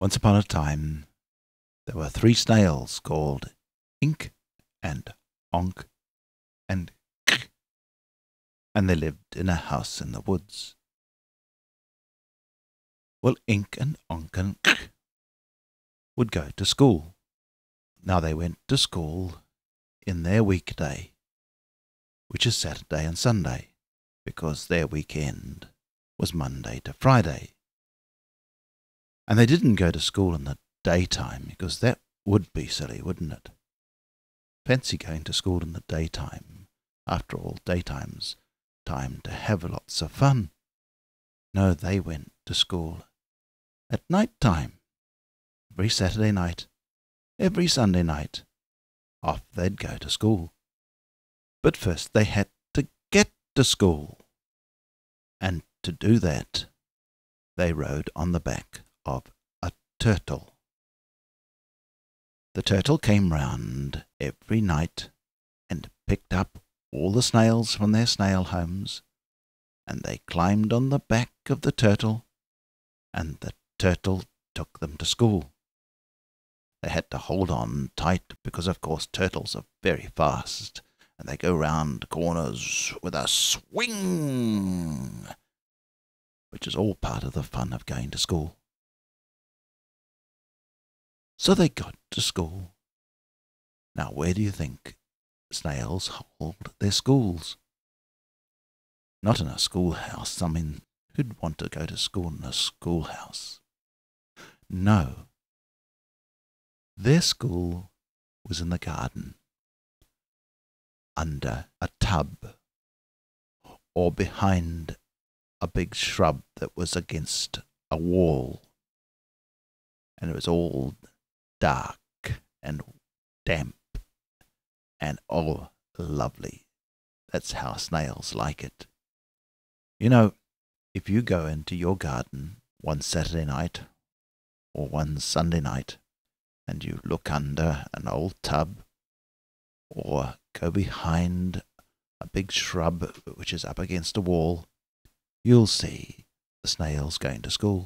Once upon a time, there were 3 snails called Ink and Onk and K, and they lived in a house in the woods. Well, Ink and Onk and K would go to school. Now they went to school in their weekday, which is Saturday and Sunday, because their weekend was Monday to Friday. And they didn't go to school in the daytime, because that would be silly, wouldn't it? Fancy going to school in the daytime. After all, daytime's time to have lots of fun. No, they went to school at night time. Every Saturday night, every Sunday night, off they'd go to school. But first they had to get to school. And to do that, they rode on the back of a turtle. The turtle came round every night and picked up all the snails from their snail homes, and they climbed on the back of the turtle, and the turtle took them to school. They had to hold on tight because, of course, turtles are very fast, and they go round corners with a swing, which is all part of the fun of going to school. So they got to school. Now, where do you think snails hold their schools? Not in a schoolhouse. I mean, who'd want to go to school in a schoolhouse? No. Their school was in the garden, under a tub, or behind a big shrub that was against a wall. And it was all dark and damp and oh, lovely. That's how snails like it. You know, if you go into your garden one Saturday night or one Sunday night and you look under an old tub or go behind a big shrub which is up against a wall, you'll see the snails going to school.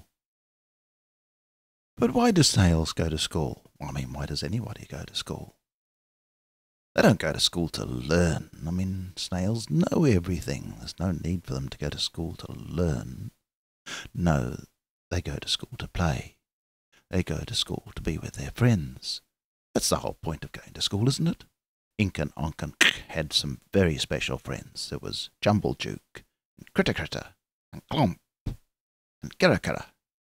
But why do snails go to school? I mean, why does anybody go to school? They don't go to school to learn. I mean, snails know everything. There's no need for them to go to school to learn. No, they go to school to play. They go to school to be with their friends. That's the whole point of going to school, isn't it? Ink and Onk and K had some very special friends. There was Jumblejuke, and Critter Critter, and Clomp, and Kira Kira.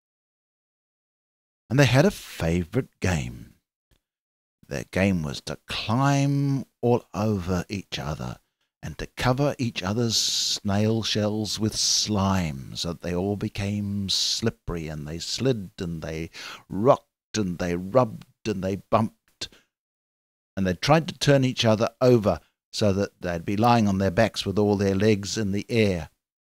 And they had a favourite game. Their game was to climb all over each other and to cover each other's snail shells with slime so that they all became slippery, and they slid and they rocked and they rubbed and they bumped. And they tried to turn each other over so that they'd be lying on their backs with all their legs in the air.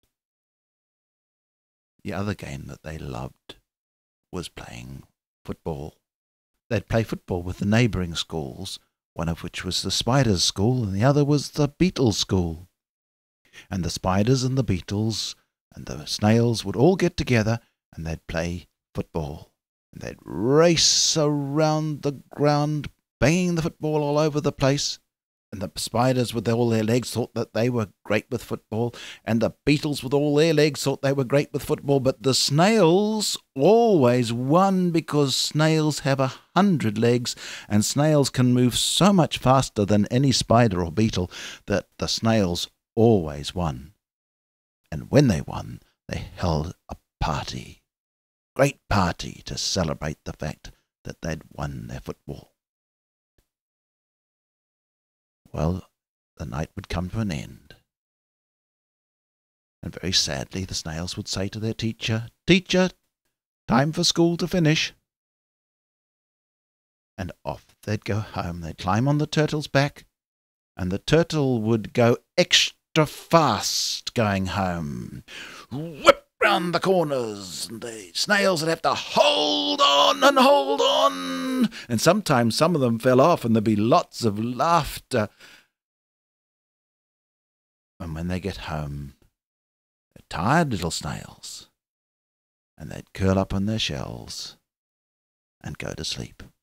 The other game that they loved was playing football. They'd play football with the neighbouring schools, one of which was the spiders' school and the other was the beetles' school. And the spiders and the beetles and the snails would all get together and they'd play football. And they'd race around the ground, banging the football all over the place. And the spiders with all their legs thought that they were great with football, and the beetles with all their legs thought they were great with football, but the snails always won because snails have 100 legs, and snails can move so much faster than any spider or beetle that the snails always won. And when they won, they held a party, great party, to celebrate the fact that they'd won their football. Well, the night would come to an end. And very sadly the snails would say to their teacher, "Teacher, time for school to finish." And off they'd go home. They'd climb on the turtle's back, and the turtle would go extra fast going home. Whip round the corners, and the snails would have to hold on and hold on. And sometimes some of them fell off, and there'd be lots of laughter. And when they get home, they're tired little snails, and they'd curl up in their shells, go to sleep.